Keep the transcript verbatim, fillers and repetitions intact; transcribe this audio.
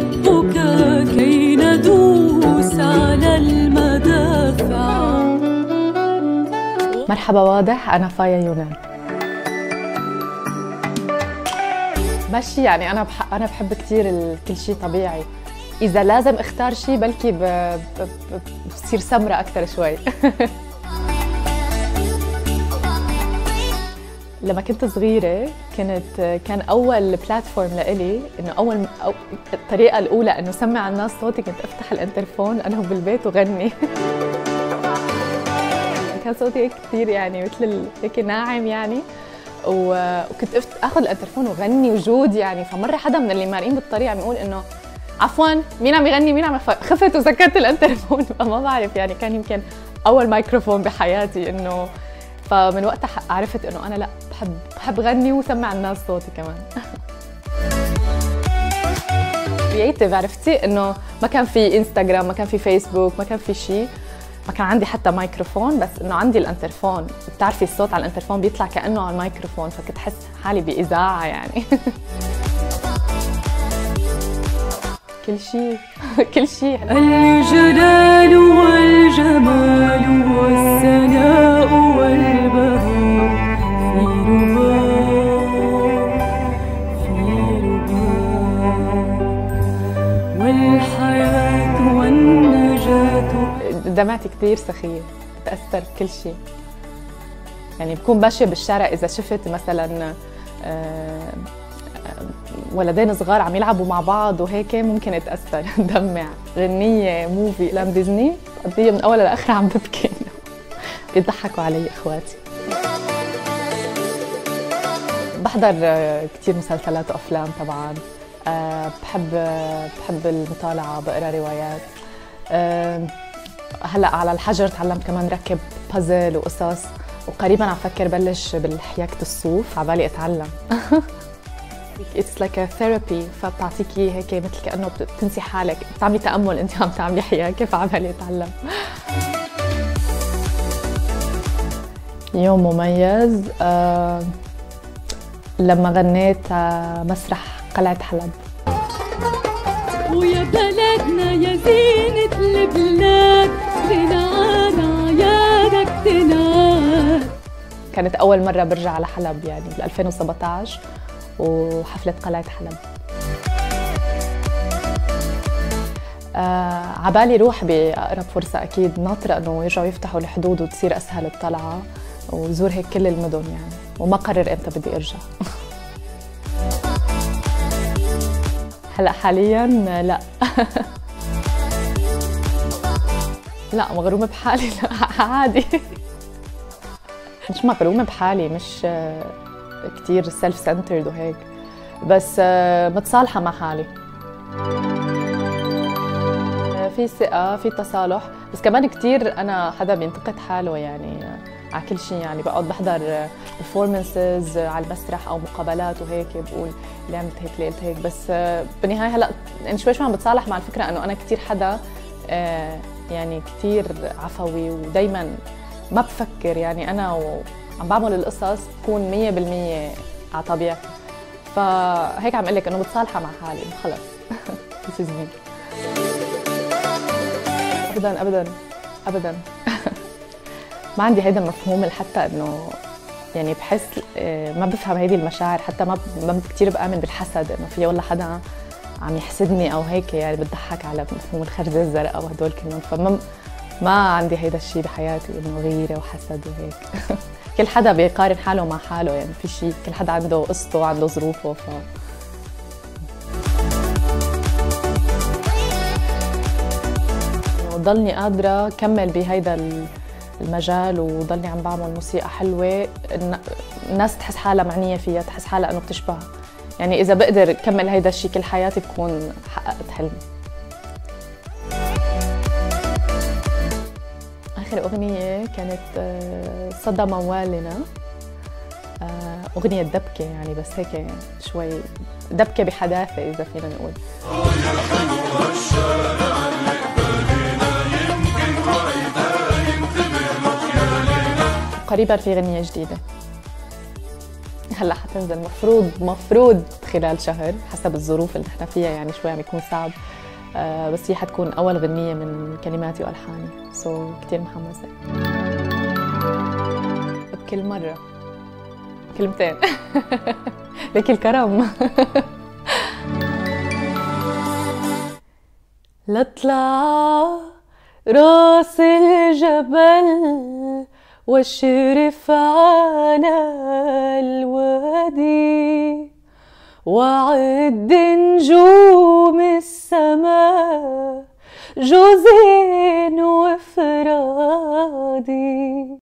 أحبك كي ندوس على المدافع. مرحبا واضح، أنا فايا يونان. ماشي، يعني أنا بح... أنا بحب كثير ال... كل شيء طبيعي. إذا لازم اختار شيء بلكي ب... ب... ب... بصير سمرة أكثر شوي. لما كنت صغيرة كانت كان أول بلاتفورم لإلي إنه أول أو الطريقة الأولى إنه سمع الناس صوتي، كنت أفتح الانترفون أنا بالبيت وغني. كان صوتي كثير يعني مثل هيك ناعم يعني، وكنت اخذ الانترفون وغني وجود يعني. فمره حدا من اللي مارقين بالطريق عم يقول انه عفوا مين عم يغني مين عم يف... خفت وسكرت الانترفون. فما بعرف يعني، كان يمكن اول مايكروفون بحياتي انه. فمن وقتها عرفت انه انا لا بحب بحب غني وسمع الناس صوتي كمان. كرييتيف، عرفتي انه ما كان في انستغرام، ما كان في فيسبوك، ما كان في شيء، ما كان عندي حتى مايكروفون، بس انه عندي الانترفون. بتعرفي الصوت على الانترفون بيطلع كانه على المايكروفون، فكنت احس حالي باذاعه يعني. كل شيء كل شيء. الجلال والجمال والثناء والبهاء في رباط في رباط، والحياة والنجاة. دمعتي كثير سخية، بتأثر بكل شيء يعني. بكون ماشية بالشارع إذا شفت مثلا ولدين صغار عم يلعبوا مع بعض وهيك ممكن اتأثر. دمع. غنية، موفي، أفلام ديزني قضية من أولها لآخرها عم ببكي. بيضحكوا علي إخواتي. بحضر كثير مسلسلات وأفلام طبعا. بحب بحب المطالعة، بقرا روايات. هلا على الحجر تعلمت كمان ركب بازل وقصص، وقريبا عم فكر بلش بالحياكة الصوف، عبالي اتعلم. It's like a therapy، فبتعطيكي هيك مثل كأنه بتنسي حالك، بتعملي تأمل انت عم تعملي حياكة، فعبالي اتعلم. يوم مميز آه لما غنيت آه مسرح قلعة حلب. ويا بلدنا يا زينة البلاد، تنعاد عيادك تنعاد. كانت أول مرة برجع على حلب يعني بال ألفين وسبعطعش، وحفلة قلعة حلب. آه عبالي روح بأقرب فرصة أكيد، ناطرة إنه يرجعوا يفتحوا الحدود وتصير أسهل الطلعة، وزور هيك كل المدن يعني، وما قرر إمتى بدي أرجع. هلا حاليا لا. لا مغرومة بحالي، لا عادي. مش مغرومة بحالي، مش كتير سيلف سنترد وهيك، بس متصالحة مع حالي. في ثقة، في تصالح، بس كمان كتير أنا حدا بينتقد حاله يعني على كل شيء يعني. بقعد بحضر performances على المسرح أو مقابلات وهيك، بقول ليه عملت هيك ليه قلت هيك، بس بالنهاية هلا يعني شوي شوي عم بتصالح مع الفكرة إنه أنا كتير حدا يعني كتير عفوي، ودايما ما بفكر يعني أنا وعم بعمل القصص تكون مية بالمية على طبيعتي. فهيك عم اقول لك انه متصالحه مع حالي خلص. This is me. ابدا ابدا ابدا. ما عندي هيدا المفهوم حتى انه يعني بحس ما بفهم هيدي المشاعر، حتى ما ما كثير بآمن بالحسد، انه في والله حدا عم يحسدني او هيك يعني، بتضحك على مفهوم الخرزه الزرقاء وهدول كلهم. فما ما عندي هيدا الشيء بحياتي انه غيره وحسد وهيك. كل حدا بيقارن حاله مع حاله يعني، في شيء كل حدا عنده قصته وعنده ظروفه. ف ضلني قادره كمل بهيدا المجال، وضلني عم بعمل موسيقى حلوه الناس تحس حالها معنيه فيها، تحس حالها انه بتشبه يعني. اذا بقدر كمل هيدا الشيء كل حياتي بكون حققت حلمي. آخر أغنية كانت صدى موالنا، أغنية دبكة يعني، بس هيك شوي دبكة بحداثة إذا فينا نقول. قريبا في غنية جديدة. هلا حتنزل مفروض مفروض خلال شهر حسب الظروف اللي نحن فيها، يعني شوي عم يكون صعب. آه بس هي حتكون اول غنيه من كلماتي والحاني، سو so, كثير محمسه. بكل مره كلمتين لك الكرم. لطلع راس الجبل واشرف على الوادي وعد نجوم السماء جوزين وفرادي.